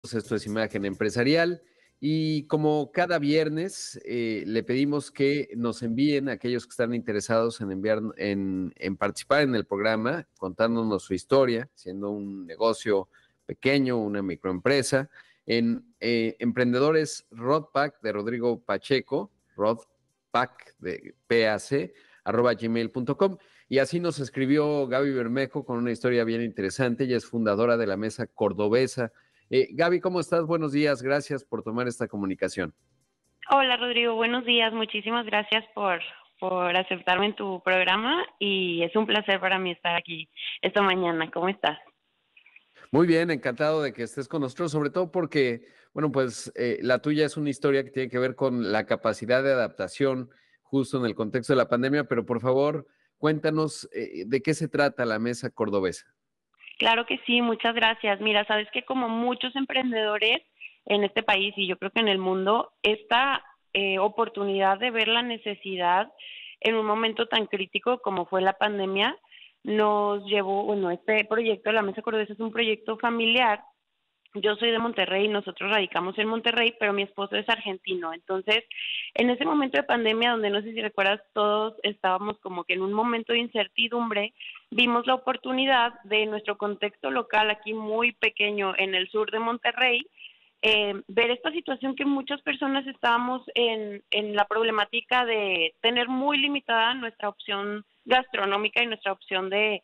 Esto es Imagen Empresarial y como cada viernes le pedimos que nos envíen a aquellos que están interesados en enviar en participar en el programa, contándonos su historia, siendo un negocio pequeño, una microempresa, en Emprendedores Rodpack de Rodrigo Pacheco, Rodpack de PAC, @gmail.com. Y así nos escribió Gaby Bermejo con una historia bien interesante. Ella es fundadora de la Mesa Cordobesa. Gaby, ¿cómo estás? Buenos días, gracias por tomar esta comunicación. Hola Rodrigo, buenos días. Muchísimas gracias por aceptarme en tu programa y es un placer para mí estar aquí esta mañana. ¿Cómo estás? Muy bien, encantado de que estés con nosotros, sobre todo porque, bueno, pues la tuya es una historia que tiene que ver con la capacidad de adaptación justo en el contexto de la pandemia, pero por favor, cuéntanos de qué se trata la Mesa Cordobesa. Claro que sí, muchas gracias. Mira, sabes que como muchos emprendedores en este país y yo creo que en el mundo, esta oportunidad de ver la necesidad en un momento tan crítico como fue la pandemia, nos llevó, bueno, este proyecto, la Mesa Cordobesa es un proyecto familiar. Yo soy de Monterrey, nosotros radicamos en Monterrey, pero mi esposo es argentino. Entonces, en ese momento de pandemia, donde no sé si recuerdas, todos estábamos como que en un momento de incertidumbre, vimos la oportunidad de nuestro contexto local aquí muy pequeño en el sur de Monterrey, ver esta situación que muchas personas estábamos en la problemática de tener muy limitada nuestra opción gastronómica y nuestra opción de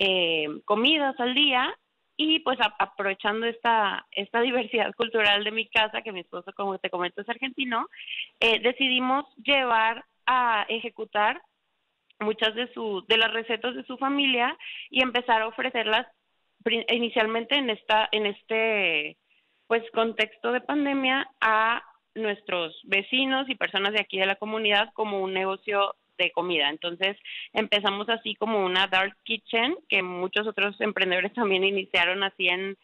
comidas al día y pues aprovechando esta diversidad cultural de mi casa, que mi esposo, como te comento, es argentino, decidimos llevar a ejecutar muchas de las recetas de su familia y empezar a ofrecerlas inicialmente en este pues contexto de pandemia a nuestros vecinos y personas de aquí de la comunidad como un negocio de comida. Entonces empezamos así como una dark kitchen que muchos otros emprendedores también iniciaron así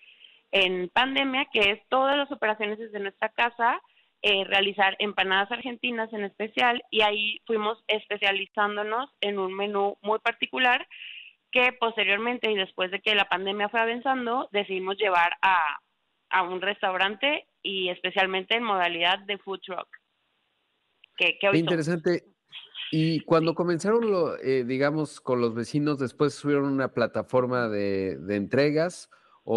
en pandemia, que es todas las operaciones desde nuestra casa, realizar empanadas argentinas en especial, y ahí fuimos especializándonos en un menú muy particular que posteriormente y después de que la pandemia fue avanzando, decidimos llevar a un restaurante y especialmente en modalidad de food truck, que Qué hoy somos. interesante. Y cuando Sí. comenzaron, digamos, con los vecinos, después subieron una plataforma de entregas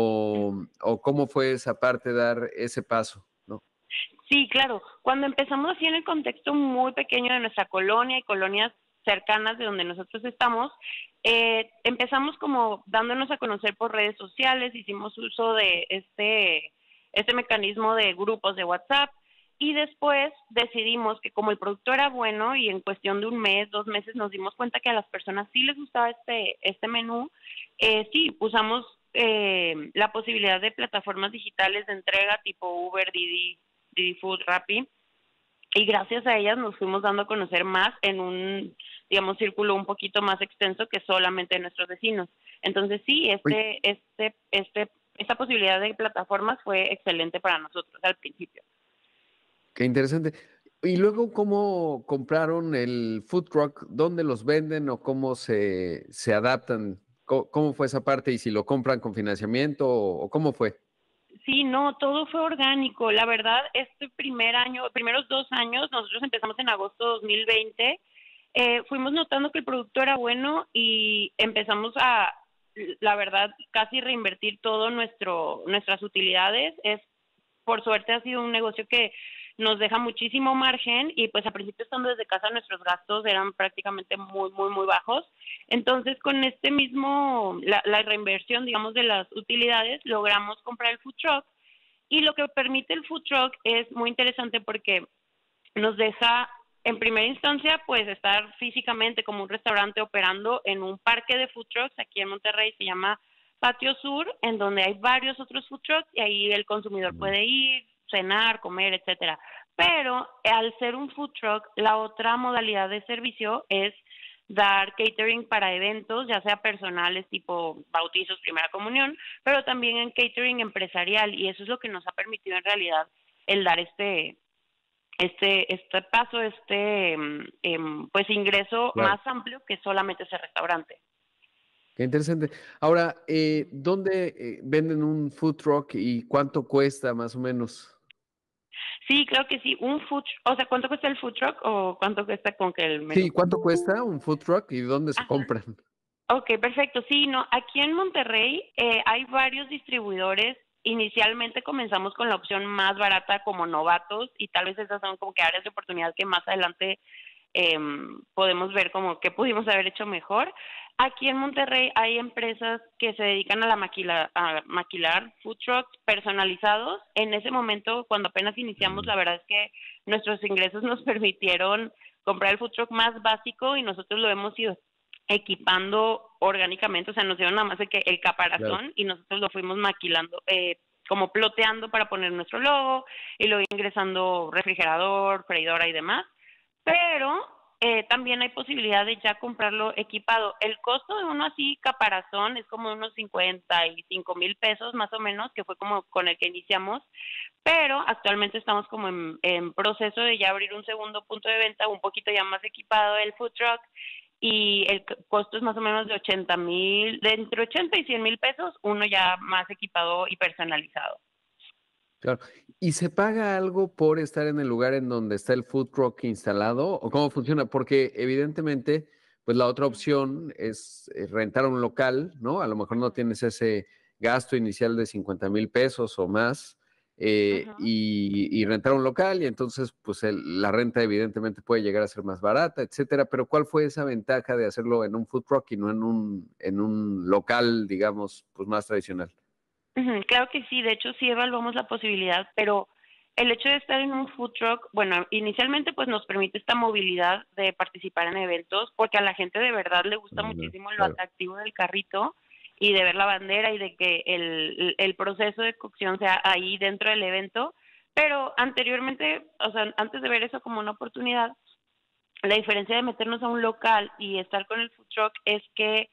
o cómo fue esa parte, dar ese paso, ¿no? Sí, claro. Cuando empezamos así en el contexto muy pequeño de nuestra colonia y colonias cercanas de donde nosotros estamos, empezamos como dándonos a conocer por redes sociales, hicimos uso de este mecanismo de grupos de WhatsApp y después decidimos que como el producto era bueno y en cuestión de un mes, 2 meses nos dimos cuenta que a las personas sí les gustaba este menú, sí, usamos la posibilidad de plataformas digitales de entrega tipo Uber, Didi Food, Rappi, y gracias a ellas nos fuimos dando a conocer más en un, digamos, círculo un poquito más extenso que solamente nuestros vecinos. Entonces sí, Oye, esta posibilidad de plataformas fue excelente para nosotros al principio. qué interesante. Y luego, ¿cómo compraron el food truck? ¿Dónde los venden o cómo se adaptan? ¿Cómo fue esa parte? ¿Y si lo compran con financiamiento o cómo fue? Sí, no, todo fue orgánico. La verdad, este primer año, primeros 2 años, nosotros empezamos en agosto de 2020, fuimos notando que el producto era bueno y empezamos a, la verdad, casi reinvertir todo nuestras utilidades. Por suerte ha sido un negocio que nos deja muchísimo margen y pues a principio estando desde casa nuestros gastos eran prácticamente muy, muy, muy bajos. Entonces con este mismo, la reinversión, digamos, de las utilidades, logramos comprar el food truck y lo que permite el food truck es muy interesante porque nos deja en primera instancia pues estar físicamente como un restaurante operando en un parque de food trucks aquí en Monterrey, se llama Patio Sur, en donde hay varios otros food trucks y ahí el consumidor puede ir, cenar, comer, etcétera. Pero al ser un food truck, la otra modalidad de servicio es dar catering para eventos, ya sea personales tipo bautizos, primera comunión, pero también en catering empresarial, y eso es lo que nos ha permitido en realidad el dar este paso, pues ingreso Claro. más amplio que solamente ese restaurante. Qué interesante. Ahora, ¿dónde venden un food truck y cuánto cuesta más o menos? Sí, creo que sí, o sea, ¿cuánto cuesta el food truck o cuánto cuesta con que el Sí, menú? ¿cuánto cuesta un food truck y dónde se Ajá. compran? Ok, perfecto. Sí, no, aquí en Monterrey hay varios distribuidores. Inicialmente comenzamos con la opción más barata como novatos y tal vez esas son como que áreas de oportunidad que más adelante podemos ver como que pudimos haber hecho mejor. Aquí en Monterrey hay empresas que se dedican a a maquilar food trucks personalizados. En ese momento, cuando apenas iniciamos, Mm, la verdad es que nuestros ingresos nos permitieron comprar el food truck más básico y nosotros lo hemos ido equipando orgánicamente, o sea, nos dieron nada más de que el claro. caparazón y nosotros lo fuimos maquilando, como ploteando para poner nuestro logo y luego ingresando refrigerador, freidora y demás, pero también hay posibilidad de ya comprarlo equipado. El costo de uno así caparazón es como unos 55,000 pesos más o menos, que fue como con el que iniciamos, pero actualmente estamos como en proceso de ya abrir un segundo punto de venta, un poquito ya más equipado el food truck, y el costo es más o menos de 80,000, de entre 80 y 100,000 pesos, uno ya más equipado y personalizado. Claro. ¿Y se paga algo por estar en el lugar en donde está el food truck instalado o cómo funciona? Porque evidentemente, pues la otra opción es rentar un local, ¿no? A lo mejor no tienes ese gasto inicial de 50,000 pesos o más Ujú. y rentar un local y entonces, pues la renta evidentemente puede llegar a ser más barata, etcétera. Pero ¿cuál fue esa ventaja de hacerlo en un food truck y no en un local, digamos, pues más tradicional? Ujú, claro que sí, de hecho sí evaluamos la posibilidad, pero el hecho de estar en un food truck, bueno, inicialmente pues nos permite esta movilidad de participar en eventos, porque a la gente de verdad le gusta Ah, muchísimo lo claro, atractivo del carrito y de ver la bandera y de que el proceso de cocción sea ahí dentro del evento, pero anteriormente, o sea, antes de ver eso como una oportunidad, la diferencia de meternos a un local y estar con el food truck es que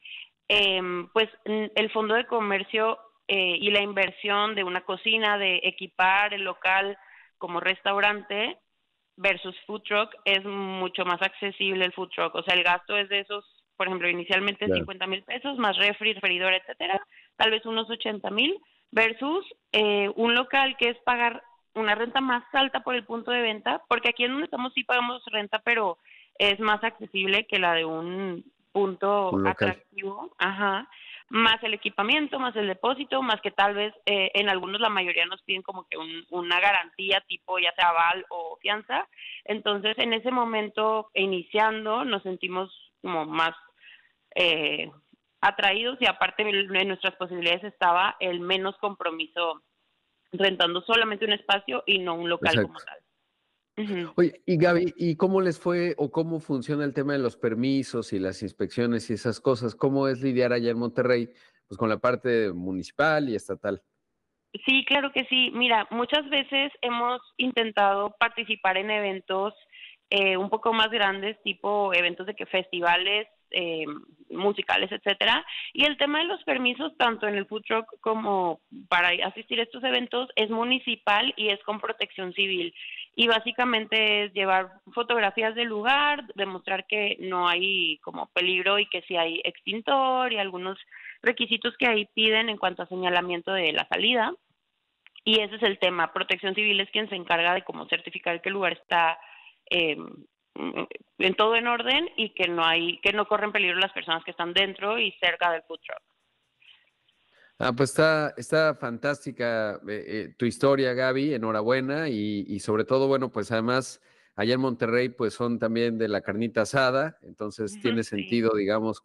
pues el fondo de comercio y la inversión de una cocina, de equipar el local como restaurante versus food truck es mucho más accesible el food truck. O sea, el gasto es de esos, por ejemplo, inicialmente claro. 50,000 pesos, más refri, freidor, etcétera, tal vez unos 80,000, versus un local que es pagar una renta más alta por el punto de venta, porque aquí en donde estamos sí pagamos renta, pero es más accesible que la de un punto Un local. atractivo, ajá, más el equipamiento, más el depósito, más que tal vez en algunos la mayoría nos piden como que una garantía tipo ya sea aval o fianza. Entonces en ese momento iniciando nos sentimos como más eh, atraídos y aparte de nuestras posibilidades estaba el menos compromiso rentando solamente un espacio y no un local como Exacto. tal. Ujú. Oye, y Gaby, ¿y cómo les fue o cómo funciona el tema de los permisos y las inspecciones y esas cosas? ¿Cómo es lidiar allá en Monterrey, pues con la parte municipal y estatal? Sí, claro que sí. Mira, muchas veces hemos intentado participar en eventos un poco más grandes, tipo eventos de que festivales musicales, etcétera. Y el tema de los permisos, tanto en el food truck como para asistir a estos eventos, es municipal y es con protección civil. Y básicamente es llevar fotografías del lugar, demostrar que no hay como peligro y que sí hay extintor y algunos requisitos que ahí piden en cuanto a señalamiento de la salida. Y ese es el tema. Protección Civil es quien se encarga de como certificar que el lugar está eh, en todo en orden y que no corren peligro las personas que están dentro y cerca del food truck. Ah, pues está fantástica tu historia, Gaby, enhorabuena y sobre todo, bueno, pues además allá en Monterrey pues son también de la carnita asada, entonces tiene Sí. sentido, digamos,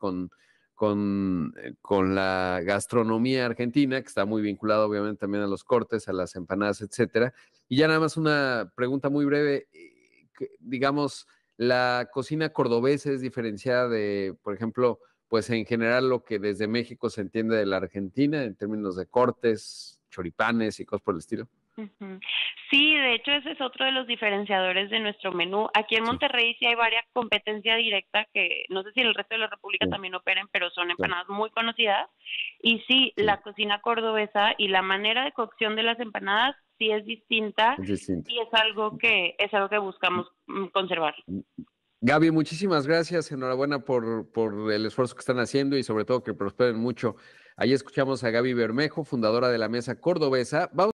con la gastronomía argentina, que está muy vinculado obviamente también a los cortes, a las empanadas, etcétera. Y ya nada más una pregunta muy breve, digamos, la cocina cordobesa es diferenciada de, por ejemplo, pues en general lo que desde México se entiende de la Argentina en términos de cortes, choripanes y cosas por el estilo. Ujú. Sí, de hecho ese es otro de los diferenciadores de nuestro menú. Aquí en Sí, Monterrey sí hay varias competencia directa que no sé si en el resto de la República sí, también operen, pero son claro, empanadas muy conocidas. Y sí, sí, la cocina cordobesa y la manera de cocción de las empanadas sí es distinta es distinto. y es algo que buscamos conservar. Gaby, muchísimas gracias. Enhorabuena por el esfuerzo que están haciendo y sobre todo que prosperen mucho. Ahí escuchamos a Gaby Bermejo, fundadora de la Mesa Cordobesa. Vamos